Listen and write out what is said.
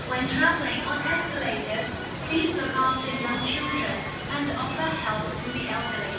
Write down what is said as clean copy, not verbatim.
When traveling on escalators, please look after young children and offer help to the elderly.